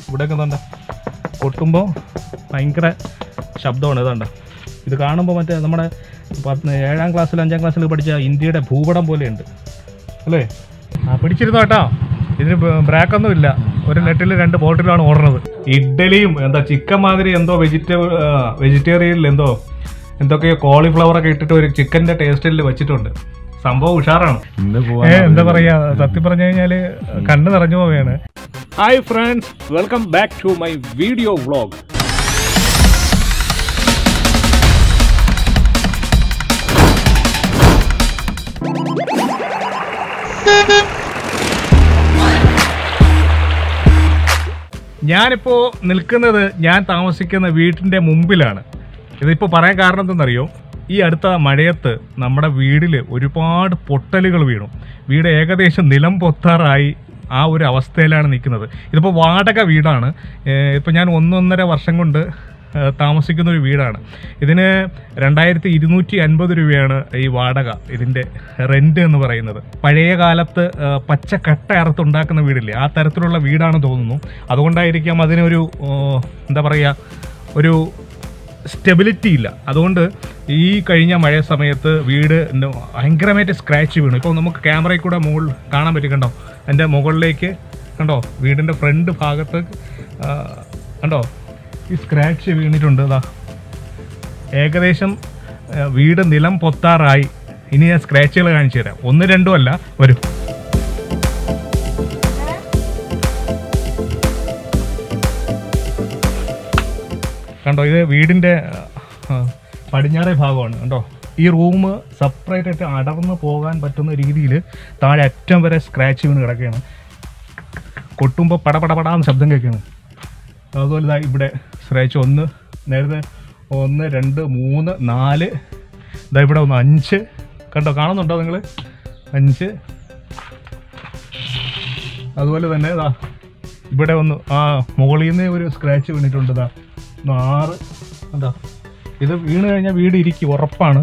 ഇവിടെയൊക്കെ കണ്ട കൊട്ടുമ്പോൾ ഭയങ്കര ശബ്ദമാണ്. ഇതുണ്ട, ഇത് കാണുമ്പോൾ മറ്റേ നമ്മുടെ 7ാം ക്ലാസ്സിൽ 5ാം ക്ലാസ്സിൽ പഠിച്ച ഇന്ത്യയുടെ ഭൂപടം പോലെയുണ്ട് അല്ലേ? പിടിച്ചിരുന്നു കേട്ടോ. ഇതിന് ബ്രേക്കൊന്നും ഇല്ല. ഒരു നെറ്റിൽ 2 ബോട്ടിലാണ് ഓടുന്നത്. ഇഡ്ഡലിയും എന്താ ചിക്കൻ മാതിരി എന്തോ വെജിറ്റേറിയനിൽ എന്തൊക്കെയോ കോളിഫ്ലവറൊക്കെ ഇട്ടിട്ട് ഒരു ചിക്കൻ്റെ ടേസ്റ്റിൽ വെച്ചിട്ടുണ്ട്. സംഭവം ഉഷാറാണ്. എന്താ പറയാ, സത്യം പറഞ്ഞു കഴിഞ്ഞാല് കണ്ണ് നിറഞ്ഞു പോവുകയാണ്. Hi friends, welcome back to my video vlog. ഞാനിപ്പോ നിൽക്കുന്നത് ഞാൻ താമസിക്കുന്ന വീട്ടിന്റെ മുമ്പിലാണ്. ഇതിപ്പോ പറയാൻ കാരണം എന്തെന്നറിയോ? ഈ അടുത്ത മഴയത്ത് നമ്മുടെ വീട്ടിൽ ഒരുപാട് പൊട്ടലുകൾ വീണു. വീട് ഏകദേശം നിലം പൊത്താറായി ആ ഒരു അവസ്ഥയിലാണ് നിൽക്കുന്നത്. ഇതിപ്പോൾ വാടക വീടാണ്. ഇപ്പോൾ ഞാൻ 1.5 വർഷം കൊണ്ട് താമസിക്കുന്ന ഒരു വീടാണ്. ഇതിന് 2250 രൂപയാണ് ഈ വാടക, ഇതിൻ്റെ റെൻറ്റ് എന്ന് പറയുന്നത്. പഴയ കാലത്ത് പച്ചക്കട്ട അറുത്തുണ്ടാക്കുന്ന വീടില്ലേ, ആ തരത്തിലുള്ള വീടാണ് തോന്നുന്നു. അതുകൊണ്ടായിരിക്കാം അതിനൊരു എന്താ പറയുക, ഒരു സ്റ്റെബിലിറ്റി ഇല്ല. അതുകൊണ്ട് ഈ കഴിഞ്ഞ മഴ സമയത്ത് വീട് ഭയങ്കരമായിട്ട് സ്ക്രാച്ച് വീണു. ഇപ്പോൾ നമുക്ക് ക്യാമറയിൽ കൂടെ മുകളിൽ കാണാൻ പറ്റും. കണ്ടോ, എൻ്റെ മുകളിലേക്ക് കണ്ടോ, വീടിൻ്റെ ഫ്രണ്ട് ഭാഗത്ത് കണ്ടോ ഈ സ്ക്രാച്ച് വീണിട്ടുണ്ട്. ഇതാ ഏകദേശം വീട് നിലം പൊത്താറായി. ഇനി ഞാൻ സ്ക്രാച്ചുകൾ കാണിച്ചു തരാം. 1, 2 അല്ല, വരും. കണ്ടോ, ഇത് വീടിൻ്റെ പടിഞ്ഞാറേ ഭാഗമാണ്. കണ്ടോ, ഈ റൂം സെപ്പറേറ്റ് ആയിട്ട് അടർന്ന് പോകാൻ പറ്റുന്ന രീതിയിൽ താഴെ അറ്റം വരെ സ്ക്രാച്ച് വീണ് കിടക്കുകയാണ്. കൊട്ടുമ്പോൾ പടപടപടാന്ന് ശബ്ദം കേൾക്കുകയാണ്. അതുപോലെ ഇതാ ഇവിടെ സ്ക്രാച്ച് നേരത്തെ 1, 2, 3, 4, ഇതാ ഇവിടെ 5. കണ്ടോ, കാണുന്നുണ്ടോ നിങ്ങൾ? 5. അതുപോലെ തന്നെ ഇതാ ഇവിടെ മുകളിൽ നിന്ന് ഒരു സ്ക്രാച്ച് വീണിട്ടുണ്ട്. ഇതാ 6. എന്താ ഇത് വീണ് കഴിഞ്ഞാൽ വീട് ഇരിക്കും, ഉറപ്പാണ്.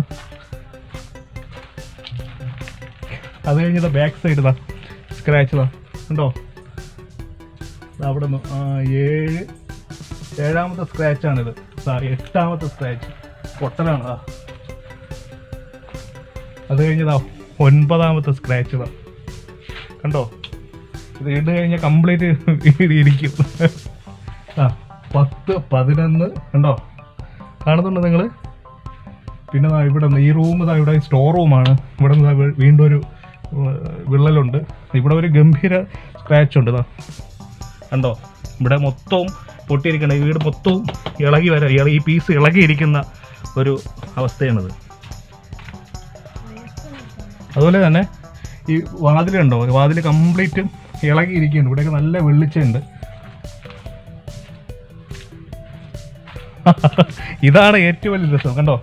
അത് കഴിഞ്ഞതാ ബാക്ക് സൈഡ് ഇതാ സ്ക്രാച്ച് ഇതാ ഉണ്ടോ, അവിടെ നിന്ന് 7ാമത്തെ സ്ക്രാച്ചാണിത്. 8ാമത്തെ സ്ക്രാച്ച് പൊട്ടലാണ്. അത് കഴിഞ്ഞതാ 9ാമത്തെ സ്ക്രാച്ച് ഇതാ കണ്ടോ. ഇത് ഇട്ട് കഴിഞ്ഞാൽ കംപ്ലീറ്റ് വീട് ഇരിക്കും. 10, 11 കണ്ടോ, കാണുന്നുണ്ടോ നിങ്ങൾ? പിന്നെ ഇവിടെ ഈ റൂം ഇവിടെ സ്റ്റോർ റൂമാണ്. ഇവിടെ നിന്ന് വീണ്ടും ഒരു വിള്ളലുണ്ട്. ഇവിടെ ഒരു ഗംഭീര സ്ക്രാച്ച് ഉണ്ട്. കണ്ടോ, ഇവിടെ മൊത്തവും പൊട്ടിയിരിക്കണം. ഈ വീട് മൊത്തവും ഇളകി ഈ പീസ് ഇളകിയിരിക്കുന്ന ഒരു അവസ്ഥയാണിത്. അതുപോലെ തന്നെ ഈ വാതിലുണ്ടോ, വാതിൽ കംപ്ലീറ്റ് ഇളകിയിരിക്കുന്നുണ്ട്. ഇവിടെയൊക്കെ നല്ല വെളിച്ചമുണ്ട്. ഇതാണ് ഏറ്റവും വലിയ രസം. കണ്ടോ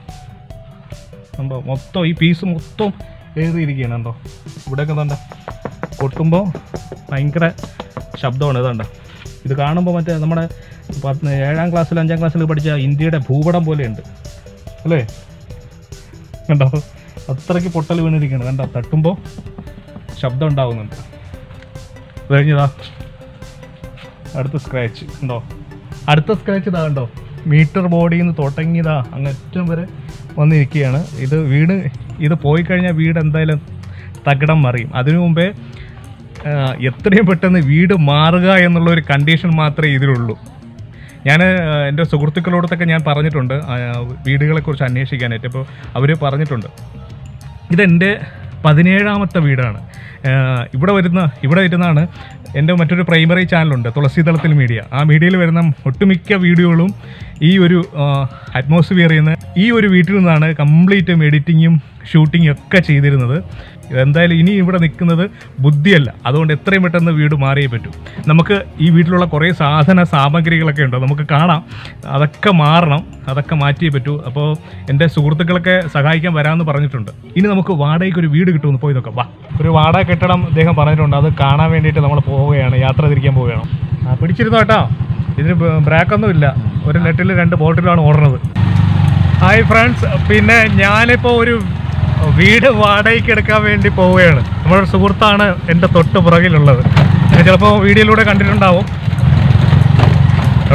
മൊത്തം ഈ പീസ് മൊത്തം എഴുതിയിരിക്കുകയാണ്. കണ്ടോ, ഇവിടെയൊക്കെ കണ്ട കൊട്ടുമ്പോൾ ഭയങ്കര ശബ്ദമാണ്. ഇതുണ്ട, ഇത് കാണുമ്പോൾ മറ്റേ നമ്മുടെ 7ാം ക്ലാസ്സിൽ 5ാം ക്ലാസ്സിൽ പഠിച്ച ഇന്ത്യയുടെ ഭൂപടം പോലെയുണ്ട് അല്ലേ? കണ്ടോ, അത്രയ്ക്ക് പൊട്ടൽ വീണിരിക്കുകയാണ്. കണ്ടോ, തട്ടുമ്പോൾ ശബ്ദം ഉണ്ടാകുന്നുണ്ട്. അത് കഴിഞ്ഞതാ അടുത്ത സ്ക്രാച്ച് ഉണ്ടോ, അടുത്ത സ്ക്രാച്ച് ഇതാ കണ്ടോ, മീറ്റർ ബോഡിയിൽ നിന്ന് തുടങ്ങിയതാ അങ്ങറ്റം വരെ വന്നിരിക്കുകയാണ്. ഇത് പോയി കഴിഞ്ഞാൽ വീട് എന്തായാലും തകിടം മറിയും. അതിനു മുമ്പേ എത്രയും പെട്ടെന്ന് വീട് മാറുക എന്നുള്ളൊരു കണ്ടീഷൻ മാത്രമേ ഇതിലുള്ളൂ. ഞാൻ എൻ്റെ സുഹൃത്തുക്കളോടത്തൊക്കെ ഞാൻ പറഞ്ഞിട്ടുണ്ട് വീടുകളെക്കുറിച്ച് അന്വേഷിക്കാനായിട്ട്. അപ്പോൾ അവർ പറഞ്ഞിട്ടുണ്ട് ഇതെൻ്റെ 17ാമത്തെ വീടാണ്. ഇവിടെ വരുന്നതാണ് എൻ്റെ മറ്റൊരു പ്രൈമറി ചാനലുണ്ട്, തുളസീതളത്തിൽ മീഡിയ. ആ മീഡിയയിൽ വരുന്ന ഒട്ടുമിക്ക വീഡിയോകളും ഈ ഒരു അറ്റ്മോസ്ഫിയറിൽ നിന്ന്, ഈ ഒരു വീട്ടിൽ നിന്നാണ് കംപ്ലീറ്റ് എഡിറ്റിങ്ങും ഷൂട്ടിങ്ങും ഒക്കെ ചെയ്തിരുന്നത്. എന്തായാലും ഇനി ഇവിടെ നിൽക്കുന്നത് ബുദ്ധിയല്ല. അതുകൊണ്ട് എത്രയും പെട്ടെന്ന് വീട് മാറിയേ പറ്റൂ. നമുക്ക് ഈ വീട്ടിലുള്ള കുറേ സാമഗ്രികളൊക്കെ ഉണ്ട്, നമുക്ക് കാണാം. അതൊക്കെ മാറണം, അതൊക്കെ മാറ്റിയേ പറ്റൂ. അപ്പോൾ എൻ്റെ സുഹൃത്തുക്കളൊക്കെ സഹായിക്കാൻ വരാമെന്ന് പറഞ്ഞിട്ടുണ്ട്. ഇനി നമുക്ക് വാടകയ്ക്ക് ഒരു വീട് കിട്ടുമെന്ന് പോയി നോക്കാം. വാ, ഒരു വാടക കെട്ടിടം അദ്ദേഹം പറഞ്ഞിട്ടുണ്ട്. അത് കാണാൻ വേണ്ടിയിട്ട് നമ്മൾ പോവുകയാണ്, യാത്ര തിരിക്കാൻ പോവുകയാണ്. പിടിച്ചിരുന്നു കേട്ടോ. ഇതിന് ബ്രേക്കൊന്നും ഇല്ല. ഒരു നെറ്റിൽ 2 ബോട്ടിലാണ് ഓടുന്നത്. ഹായ് ഫ്രണ്ട്സ്, പിന്നെ ഞാനിപ്പോൾ ഒരു വീട് വാടകയ്ക്ക് എടുക്കാൻ വേണ്ടി പോവുകയാണ്. നമ്മുടെ സുഹൃത്താണ് എൻ്റെ തൊട്ട് പുറകിലുള്ളത്. ചിലപ്പോൾ വീഡിയോയിലൂടെ കണ്ടിട്ടുണ്ടാവും.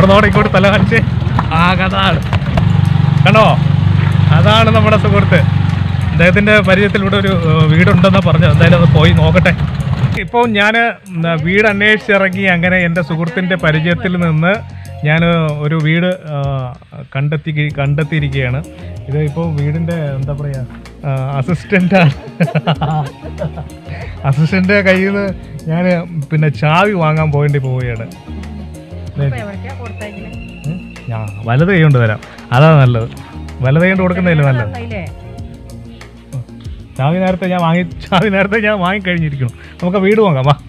അവിടെ ഇങ്ങോട്ട് തല കാണിച്ച് അതാണ് കണ്ടോ, അതാണ് നമ്മുടെ സുഹൃത്ത്. അദ്ദേഹത്തിൻ്റെ പരിചയത്തിലൂടെ ഒരു വീടുണ്ടെന്നാണ് പറഞ്ഞത്. എന്തായാലും അത് പോയി നോക്കട്ടെ. ഇപ്പോൾ ഞാൻ വീട് അന്വേഷിച്ചിറങ്ങി. അങ്ങനെ എൻ്റെ സുഹൃത്തിൻ്റെ പരിചയത്തിൽ നിന്ന് ഞാൻ ഒരു വീട് കണ്ടെത്തിയിരിക്കുകയാണ്. ഇത് ഇപ്പോൾ വീടിൻ്റെ എന്താ പറയുക, അസിസ്റ്റൻ്റ് കയ്യിൽ നിന്ന് ഞാൻ പിന്നെ ചാവി വാങ്ങാൻ പോവുകയാണ്. ഞാൻ വലത് കൈ കൊണ്ട് തരാം, അതാണ് നല്ലത്. വലത് കൈ കൊണ്ട് കൊടുക്കുന്നതല്ലേ നല്ലത്. ചാവി നേരത്തെ ഞാൻ വാങ്ങിക്കഴിഞ്ഞിരിക്കണം. നമുക്ക് വീട് നോക്കാം. വാ.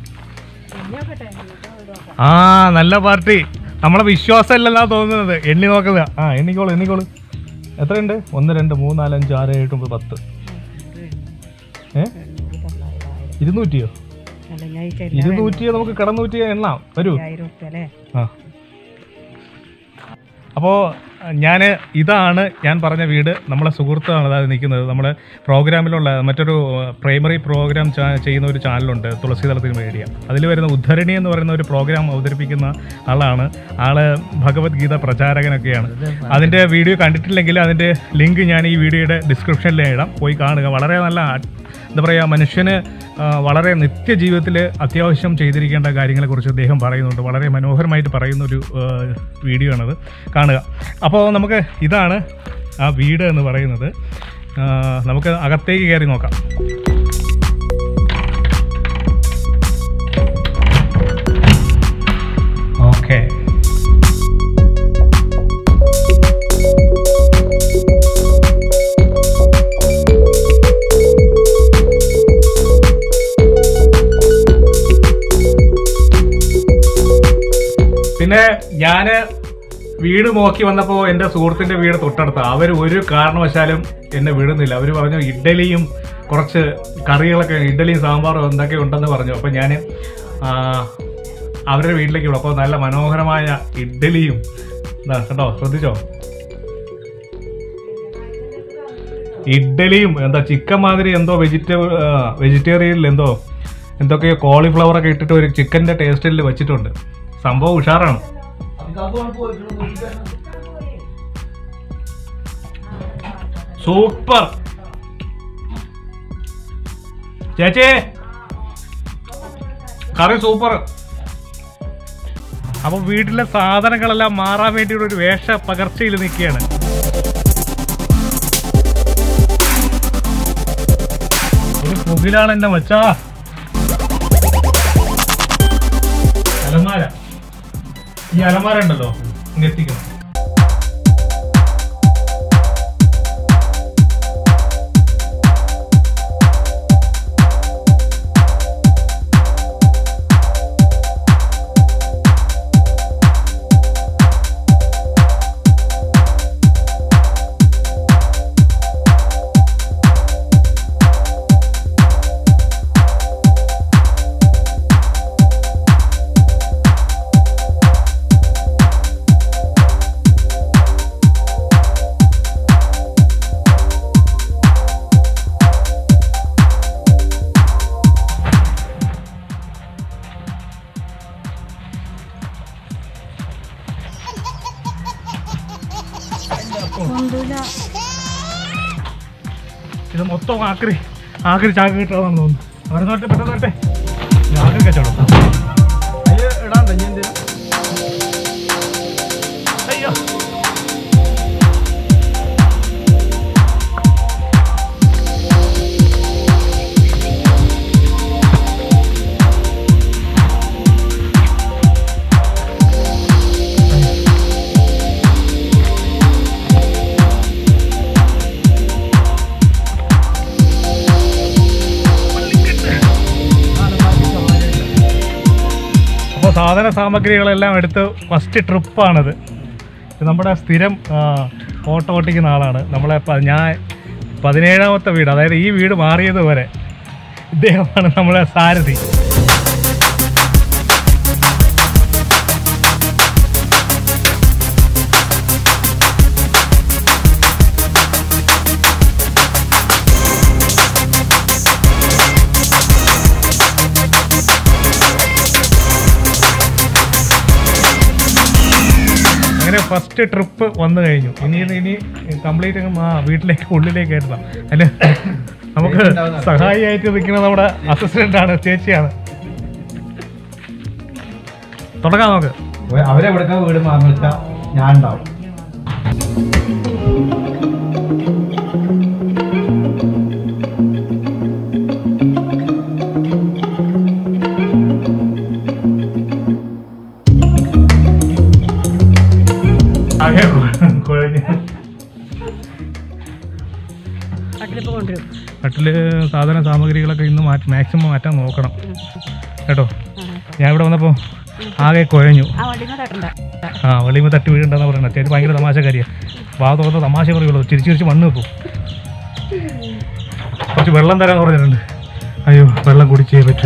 ആ നല്ല പാർട്ടി. നമ്മളെ വിശ്വാസമല്ലെന്നാ തോന്നുന്നത്. എണ്ണി നോക്കുന്നത്. എണ്ണിക്കോളൂ. എത്രയുണ്ട്? 1 2 3 4 5 6 7 8 9 10. 200യോ? 200 നമുക്ക് കടന്നൂറ്റി എണ്ണാം. വരൂ. ആ, അപ്പോൾ ഇതാണ് ഞാൻ പറഞ്ഞ വീട്. നമ്മളെ സുഹൃത്താണ് അതായത് നിൽക്കുന്നത്. നമ്മുടെ പ്രോഗ്രാമിലുള്ള മറ്റൊരു പ്രൈമറി പ്രോഗ്രാം ചെയ്യുന്ന ഒരു ചാനലുണ്ട്, തുളസീതളത്തിന് മീഡിയ. അതിൽ വരുന്ന ഉദ്ധരണി എന്ന് പറയുന്ന ഒരു പ്രോഗ്രാം അവതരിപ്പിക്കുന്ന ആളാണ്. ഭഗവത്ഗീത പ്രചാരകനൊക്കെയാണ്. അതിൻ്റെ വീഡിയോ കണ്ടിട്ടില്ലെങ്കിൽ അതിൻ്റെ ലിങ്ക് ഞാൻ ഈ വീഡിയോയുടെ ഡിസ്ക്രിപ്ഷനിൽ ഇടാം, പോയി കാണുക. വളരെ നല്ല എന്താ പറയുക, മനുഷ്യന് വളരെ നിത്യജീവിതത്തിൽ അത്യാവശ്യം ചെയ്തിരിക്കേണ്ട കാര്യങ്ങളെക്കുറിച്ച് അദ്ദേഹം പറയുന്നുണ്ട്. വളരെ മനോഹരമായിട്ട് പറയുന്നൊരു വീഡിയോ ആണത്, കാണുക. അപ്പോൾ നമുക്ക് ഇതാണ് ആ വീട് എന്ന് പറയുന്നത്. നമുക്ക് അകത്തേക്ക് കയറി നോക്കാം. ഓക്കെ, പിന്നെ ഞാൻ വീട് നോക്കി വന്നപ്പോൾ എൻ്റെ സുഹൃത്തിൻ്റെ വീട് തൊട്ടടുത്ത. അവർ ഒരു കാരണവശാലും എന്നെ വിടുന്നില്ല. അവർ പറഞ്ഞു ഇഡ്ഡലിയും കുറച്ച് കറികളൊക്കെ, ഇഡ്ഡലിയും സാമ്പാറും എന്തൊക്കെ ഉണ്ടെന്ന് പറഞ്ഞു. അപ്പോൾ ഞാൻ അവരുടെ വീട്ടിലേക്ക് വിടും. അപ്പോൾ നല്ല മനോഹരമായ ഇഡ്ഡലിയും കേട്ടോ, ശ്രദ്ധിച്ചോ, ഇഡ്ഡലിയും എന്താ ചിക്കൻ മാതിരി എന്തോ വെജിറ്റേറിയനിൽ എന്തൊക്കെയോ കോളിഫ്ലവറൊക്കെ ഇട്ടിട്ട് ഒരു ചിക്കൻ്റെ ടേസ്റ്റിൽ വെച്ചിട്ടുണ്ട്. സംഭവം ഉഷാറാണ്. സൂപ്പർ ചേച്ചി, കറി സൂപ്പർ. അപ്പൊ വീട്ടിലെ സാധനങ്ങളെല്ലാം മാറാൻ വേണ്ടിയുള്ള ഒരു വേഷ പകർച്ചയിൽ നിൽക്കുകയാണ്. ഒരു പുകിലാണ് എന്റെ മച്ചാ. അലമാര, ഈ അലമാര ഉണ്ടല്ലോ എത്തിക്കണം. ഇത് മൊത്തം ആക്രി ചാക്ക് കിട്ടാന്ന് തോന്നുന്നു. അവരെ നോട്ടെ പെട്ടെന്ന് ആക്രി കച്ചവടം. ഇടാൻ തന്നെ അയ്യോ, സാധന സാമഗ്രികളെല്ലാം എടുത്ത് ഫസ്റ്റ് ട്രിപ്പാണിത്. നമ്മുടെ സ്ഥിരം ഓട്ടോ ഓട്ടിക്കുന്ന ആളാണ്. നമ്മളെ ഞാൻ 17ാമത്തെ വീട്, അതായത് ഈ വീട് മാറിയത് വരെ ഇദ്ദേഹമാണ് നമ്മളെ സാരഥി. അങ്ങനെ ഫസ്റ്റ് ട്രിപ്പ് വന്നു കഴിഞ്ഞു. ഇനി കംപ്ലീറ്റ് വീട്ടിലേക്ക് ഉള്ളിലേക്കായിരുന്നു. അല്ലെ നമുക്ക് സഹായിയായിട്ട് നിൽക്കുന്നത് നമ്മുടെ അസിസ്റ്റന്റ് ആണ്, ചേച്ചിയാണ്. തുടങ്ങാം നമുക്ക്. അവരെവിടെ വീട് മാറുന്ന വെച്ചാൽ ഞാൻ ഉണ്ടാവും. കട്ടില് സാധന സാമഗ്രികളൊക്കെ ഇന്ന് മാക്സിമം മാറ്റാൻ നോക്കണം കേട്ടോ. ഞാൻ ഇവിടെ വന്നപ്പോൾ ആകെ കുഴഞ്ഞു. വെളിയുമ്പോൾ തട്ടി വീഴുണ്ടെന്ന് പറയുന്നത്. ചേച്ചി ഭയങ്കര തമാശക്കാരിയാണ്. വാ തുറന്ന് തമാശ പറയുള്ളൂ. ചിരിച്ച് മണ്ണ് വെക്കും. കുറച്ച് വെള്ളം തരാമെന്ന് പറഞ്ഞിട്ടുണ്ട്. അയ്യോ, വെള്ളം കുടിച്ചേ പറ്റൂ.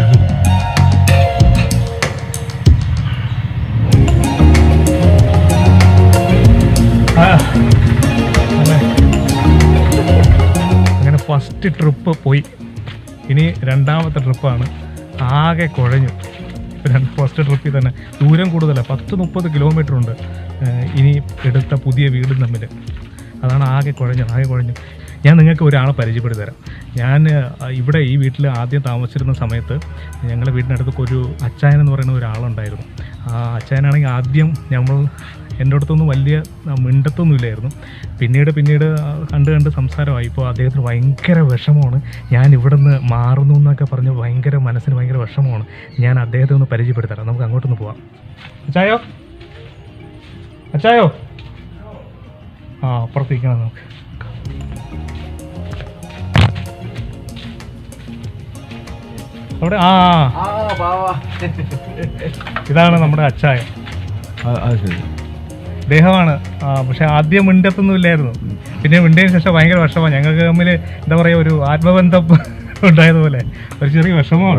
അങ്ങനെ ഫസ്റ്റ് ട്രിപ്പ് പോയി. ഇനി രണ്ടാമത്തെ ട്രിപ്പാണ്. ആകെ കുഴഞ്ഞു. ഫസ്റ്റ് ട്രിപ്പിൽ തന്നെ ദൂരം കൂടുതലാണ്. 10-30 കിലോമീറ്റർ ഉണ്ട് ഇനി എടുത്ത പുതിയ വീടും തമ്മിൽ. അതാണ് ആകെ കുഴഞ്ഞു. ഞാൻ നിങ്ങൾക്ക് ഒരാളെ പരിചയപ്പെടുത്തി തരാം. ഞാൻ ഇവിടെ ഈ വീട്ടിൽ ആദ്യം താമസിച്ചിരുന്ന സമയത്ത് ഞങ്ങളുടെ വീടിനടുത്തൊക്കെ ഒരു അച്ചായൻ എന്ന് പറയുന്ന ഒരാളുണ്ടായിരുന്നു. ആ അച്ചായനാണെങ്കിൽ ആദ്യം എൻ്റെ അടുത്തൊന്നും വലിയ മിണ്ടത്തൊന്നുമില്ലായിരുന്നു. പിന്നീട് കണ്ട് സംസാരമായി. ഇപ്പോൾ അദ്ദേഹത്തിന് ഭയങ്കര വിഷമമാണ് ഞാൻ ഇവിടെ നിന്ന് മാറുന്നു എന്നൊക്കെ പറഞ്ഞ് മനസ്സിന് ഭയങ്കര വിഷമമാണ്. ഞാൻ അദ്ദേഹത്തെ ഒന്ന് പരിചയപ്പെടുത്തരാം. നമുക്ക് അങ്ങോട്ടൊന്ന് പോവാം. അച്ചായോ അപ്പുറത്തേക്കണം നമുക്ക്. അവിടെ ഇതാണ് നമ്മുടെ അച്ചായ. അദ്ദേഹമാണ്. പക്ഷെ ആദ്യം മിണ്ടത്തൊന്നുമില്ലായിരുന്നു. പിന്നെ മിണ്ടതിന് ശേഷം ഭയങ്കര വിഷമമാണ്. ഞങ്ങൾക്ക് തമ്മിൽ എന്താ പറയുക, ഒരു ആത്മബന്ധം ഉണ്ടായതുപോലെ ഒരു ചെറിയ വിഷമമാണ്.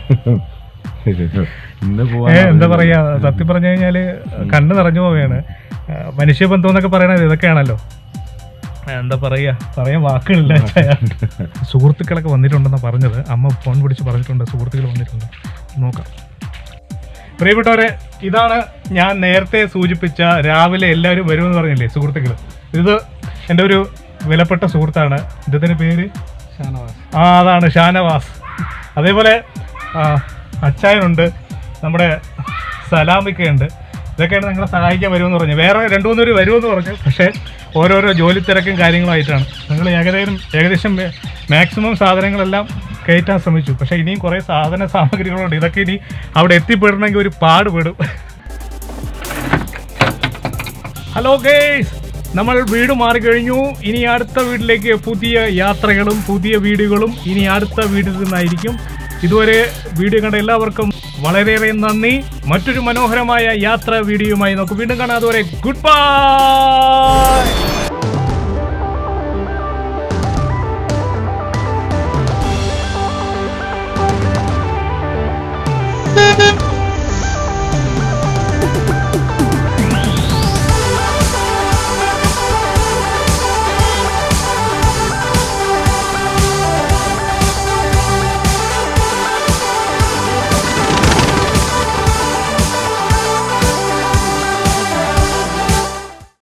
എന്താ പറയാ, സത്യം പറഞ്ഞു കഴിഞ്ഞാല് കണ്ണ് നിറഞ്ഞു പോവുകയാണ്. മനുഷ്യബന്ധം എന്നൊക്കെ പറയണത് ഇതൊക്കെയാണല്ലോ. എന്താ പറയാൻ വാക്കുകളില്ല. സുഹൃത്തുക്കളൊക്കെ വന്നിട്ടുണ്ടെന്നാണ് പറഞ്ഞത്. അമ്മ ഫോൺ പിടിച്ച് പറഞ്ഞിട്ടുണ്ട് സുഹൃത്തുക്കൾ വന്നിട്ടുണ്ട്. നോക്കാം. പ്രിയപ്പെട്ടവരെ, ഇതാണ് ഞാൻ നേരത്തെ സൂചിപ്പിച്ച രാവിലെ എല്ലാവരും വരുമെന്ന് പറഞ്ഞില്ലേ സുഹൃത്തുക്കൾ. ഇത് എൻ്റെ ഒരു വിലപ്പെട്ട സുഹൃത്താണ്. ഇദ്ദേഹത്തിൻ്റെ പേര് ഷാനവാസ്. അതാണ് ഷാനവാസ്. അതേപോലെ അച്ചായനുണ്ട്, നമ്മുടെ സലാമിക്കയുണ്ട്. ഇതൊക്കെയാണ് നിങ്ങളെ സഹായിക്കാൻ വരുമെന്ന് പറഞ്ഞു. വേറെ 2-3 പേര് വരുമെന്ന് പറഞ്ഞു. പക്ഷേ ഓരോരോ ജോലി തിരക്കും കാര്യങ്ങളായിട്ടാണ്. നിങ്ങൾ ഏകദേശം മാക്സിമം സാധനങ്ങളെല്ലാം കയറ്റാൻ ശ്രമിച്ചു. പക്ഷേ ഇനിയും കുറേ സാധന സാമഗ്രികളുണ്ട്. ഇതൊക്കെ ഇനി അവിടെ എത്തിപ്പെടണമെങ്കിൽ ഒരു പാടുപെടും. ഹലോ ഗേയ്സ്, നമ്മൾ വീട് മാറിക്കഴിഞ്ഞു. ഇനി അടുത്ത വീട്ടിലേക്ക് പുതിയ യാത്രകളും പുതിയ വീടുകളും ഇനി അടുത്ത വീട്ടിൽ നിന്നായിരിക്കും. ഇതുവരെ വീഡിയോ കണ്ട എല്ലാവർക്കും വളരെയേറെ നന്ദി. മറ്റൊരു മനോഹരമായ യാത്രാ വീഡിയോയുമായി നമുക്ക് വീണ്ടും കാണാം. അതുവരെ ഗുഡ് ബൈ.